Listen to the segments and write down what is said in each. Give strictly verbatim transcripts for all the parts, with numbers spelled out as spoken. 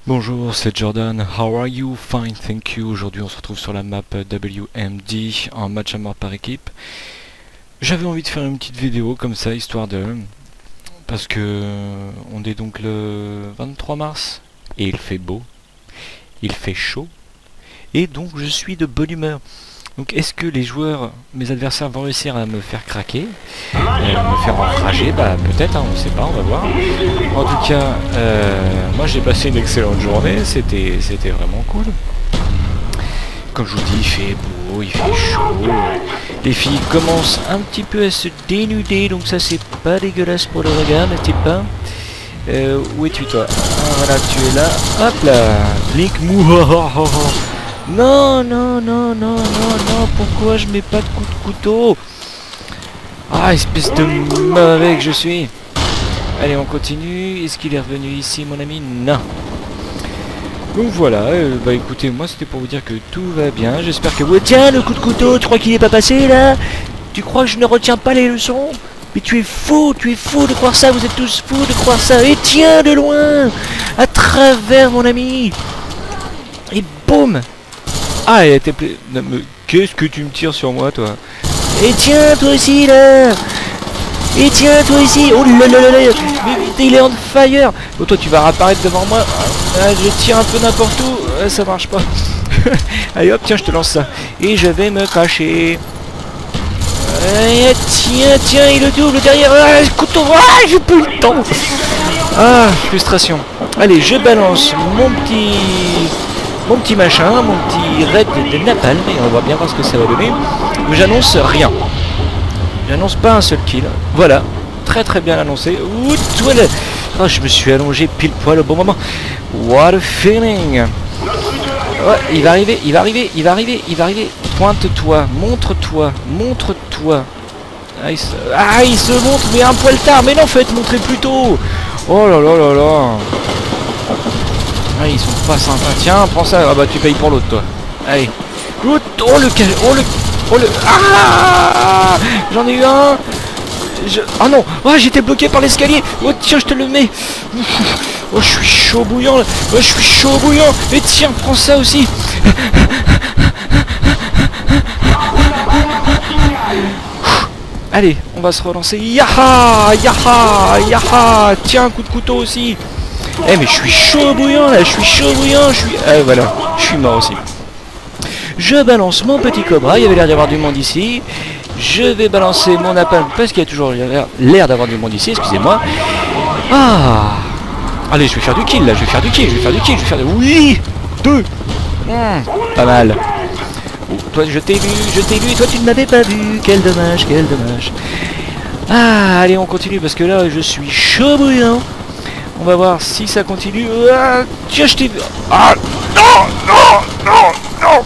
Bonjour, c'est Jordan. How are you? Fine, thank you. Aujourd'hui, on se retrouve sur la map W M D en match à mort par équipe. J'avais envie de faire une petite vidéo comme ça, histoire de... Parce que on est donc le vingt-trois mars et il fait beau, il fait chaud et donc je suis de bonne humeur. Donc est-ce que les joueurs, mes adversaires vont réussir à me faire craquer, euh, me faire enrager? Bah peut-être, hein, on ne sait pas, on va voir. En tout cas, euh, moi j'ai passé une excellente journée, c'était c'était vraiment cool. Comme je vous dis, il fait beau, il fait chaud. Les filles commencent un petit peu à se dénuder, donc ça c'est pas dégueulasse pour le regard, n'est-il pas? euh, Où es-tu toi? Ah, voilà, tu es là. Hop là, Blink mouah. Non, non, non, non, non, non, pourquoi je mets pas de coup de couteau? Ah, espèce de mauvais que je suis. Allez, on continue. Est-ce qu'il est revenu ici, mon ami? Non. Donc voilà, euh, bah écoutez, moi c'était pour vous dire que tout va bien. J'espère que... Ouais, tiens, le coup de couteau, tu crois qu'il est pas passé, là? Tu crois que je ne retiens pas les leçons? Mais tu es fou, tu es fou de croire ça, vous êtes tous fous de croire ça. Et tiens, de loin, à travers, mon ami. Et boum. Ah, elle était plus... Mais qu'est-ce que tu me tires sur moi, toi? Et tiens, toi aussi, là. Et tiens, toi ici. Oh là là là là. Mais il est on fire. Oh, toi, tu vas réapparaître devant moi. Ah, je tire un peu n'importe où. Ah, ça marche pas. Allez, hop, tiens, je te lance ça. Et je vais me cacher. Ah, tiens, tiens, il le double derrière. Ah, le couteau. Ah, j'ai plus le temps. Ah, frustration. Allez, je balance mon petit... Mon petit machin, mon petit raid de napalm, et on va bien voir ce que ça va donner. Mais j'annonce rien. J'annonce pas un seul kill. Voilà, très très bien annoncé. Ouh, toi là. Oh, je me suis allongé pile poil au bon moment. What a feeling. Ouais, il va arriver, il va arriver, il va arriver, il va arriver. Pointe-toi, montre-toi, montre-toi. Ah il, se... ah, il se montre, mais un poil tard. Mais non, faites montrer plus tôt. Oh là là là là. Ah, ils sont pas sympas. Tiens, prends ça. Ah bah tu payes pour l'autre, toi. Allez. Oh, oh le cal... Oh le... Oh le... Ah, j'en ai eu un. Je... Oh non. Oh, j'étais bloqué par l'escalier. Oh tiens, je te le mets. Oh, je suis chaud bouillant là. Oh, je suis chaud bouillant. Et tiens, prends ça aussi. Allez, on va se relancer. Yaha, yaha, yaha. Tiens, coup de couteau aussi. Eh mais je suis chaud bouillant là, je suis chaud bouillant, je suis... Ah voilà, je suis mort aussi. Je balance mon petit cobra, il y avait l'air d'y avoir du monde ici. Je vais balancer mon napalm parce qu'il y a toujours l'air d'avoir du monde ici, excusez-moi. Ah. Allez, je vais faire du kill là, je vais faire du kill, je vais faire du kill, je vais faire du... Oui. Deux. Mmh, pas mal. Oh, toi je t'ai vu, je t'ai vu, toi tu ne m'avais pas vu. Quel dommage, quel dommage. Ah, allez on continue parce que là je suis chaud bouillant. On va voir si ça continue. Ah, tiens, je t'ai vu. Ah, non, non, non, non.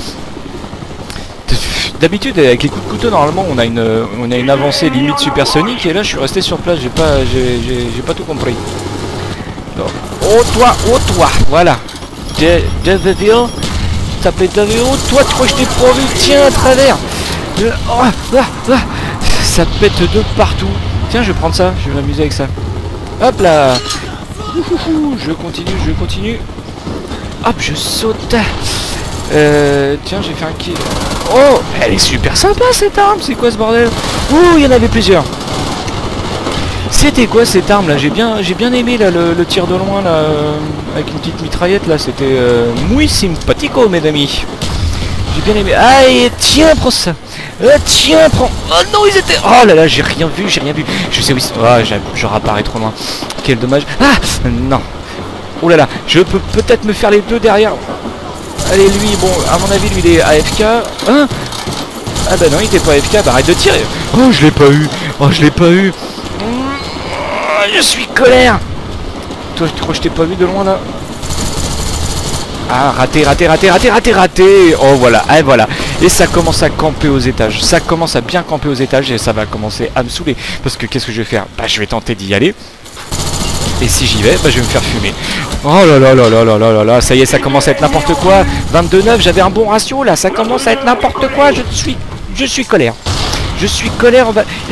D'habitude, avec les coups de couteau, normalement, on a une, on a une avancée limite supersonique. Et là, je suis resté sur place. J'ai pas, j'ai pas tout compris. Non. Oh toi, oh toi, voilà. Devil, ça s'appelait Devil. Oh toi, tu crois que je t'ai pourvu? Tiens, à travers. Euh, oh, ah, ah, ça pète de partout. Tiens, je vais prendre ça. Je vais m'amuser avec ça. Hop là. Je continue, je continue. Hop, je saute. Euh, tiens, j'ai fait un kill. Oh, elle est super sympa cette arme. C'est quoi ce bordel? Ouh, il y en avait plusieurs. C'était quoi cette arme là? J'ai bien, j'ai bien aimé là le, le tir de loin là, euh, avec une petite mitraillette là. C'était euh, muy simpatico, mes amis. J'ai bien aimé. Aïe, tiens, prends ça. Euh, tiens, prends. Oh non, ils étaient... Oh là là, j'ai rien vu, j'ai rien vu. Je sais où ils sont. Ah, je réapparais trop loin. Quel dommage. Ah, non. Oh là là, je peux peut-être me faire les deux derrière. Allez, lui, bon, à mon avis, lui, il est A F K. Hein? Ah bah non, il était pas A F K, bah arrête de tirer. Oh, je l'ai pas eu. Oh, je l'ai pas eu. Oh, je suis colère. Toi, je crois que je t'ai pas vu de loin, là. Ah, raté, raté, raté, raté, raté, raté. Oh, voilà, et voilà. Et ça commence à camper aux étages. Ça commence à bien camper aux étages et ça va commencer à me saouler. Parce que qu'est-ce que je vais faire? Bah, je vais tenter d'y aller. Et si j'y vais, bah, je vais me faire fumer. Oh là là là là là là là là. Ça y est, ça commence à être n'importe quoi. vingt-deux neuf, j'avais un bon ratio, là. Ça commence à être n'importe quoi. Je suis... Je suis colère. Je suis colère. On va... Et...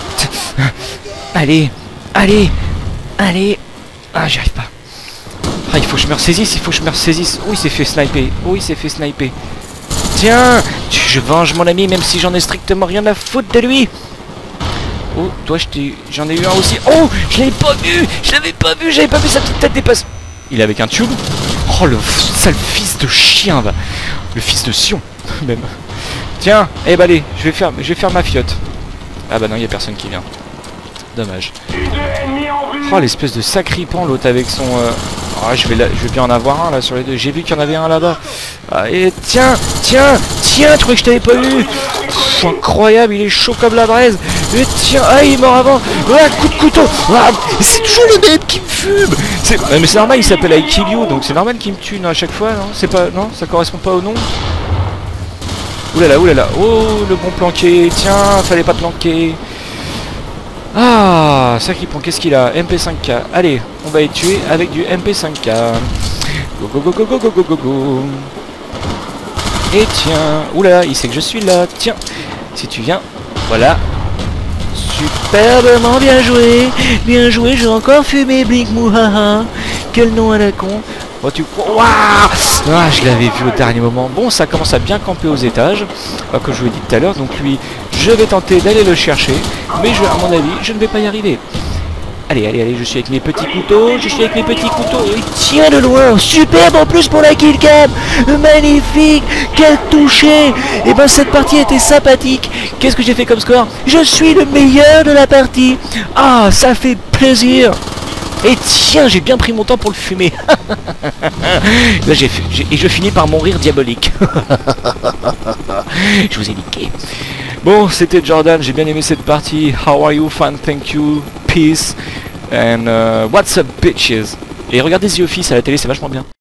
Allez. Allez. Allez. Ah, j'y arrive pas. Ah, il faut que je me ressaisisse, il faut que je me ressaisisse. Oh, il s'est fait sniper. Oh, il s'est fait sniper. Tiens, je venge mon ami même si j'en ai strictement rien à foutre de lui. Oh, toi, j'en ai eu un aussi. Oh, je l'avais pas vu. Je l'avais pas vu, j'avais pas vu sa petite tête dépasse. Il est avec un tube. Oh, le sale fils de chien, va. Le fils de Sion, même. Tiens, eh bah allez, je vais faire, je vais faire ma fiotte. Ah bah non, il y a personne qui vient. Dommage. Oh, l'espèce de sacripant, l'autre avec son... Euh... Oh, je vais, la... je vais bien en avoir un là sur les deux. J'ai vu qu'il y en avait un là-bas. Ah, et tiens, tiens, tiens, tu croyais que je t'avais pas vu? Pff, incroyable, il est chaud comme la braise. Et tiens, ah, il est mort avant. Ah, coup de couteau. Ah, c'est toujours le même qui me fume. Ouais, mais c'est normal, il s'appelle I Kill You, donc c'est normal qu'il me tue non, à chaque fois, non? C'est pas, non, ça correspond pas au nom. Oulala, oulala, oh, le bon planqué. Tiens, fallait pas te planquer. Ah, sacripant, qu'est-ce qu'il a? M P cinq K. Allez, on va les tuer avec du M P cinq K. Go go go go go go go go go. Et tiens, oulala, il sait que je suis là. Tiens, si tu viens, voilà. Superbement bien joué. Bien joué, j'ai encore fumé Blink Mouhaha. Quel nom à la con. Oh, tu... Waouh, ah, je l'avais vu au dernier moment. Bon, ça commence à bien camper aux étages, euh, comme je vous l'ai dit tout à l'heure. Donc lui, je vais tenter d'aller le chercher. Mais je, à mon avis, je ne vais pas y arriver. Allez, allez, allez, je suis avec mes petits couteaux. Je suis avec mes petits couteaux. Et tiens de loin. Superbe en plus pour la killcam. Magnifique. Quel toucher. Et ben cette partie était sympathique. Qu'est-ce que j'ai fait comme score? Je suis le meilleur de la partie. Ah, ça fait plaisir. Et tiens, j'ai bien pris mon temps pour le fumer. Là, j'ai fait, et je finis par mon rire diabolique. Je vous ai niqué. Bon, c'était Jordan, j'ai bien aimé cette partie. How are you? Fine, thank you. Peace. And uh, what's up, bitches? Et regardez The Office à la télé, c'est vachement bien.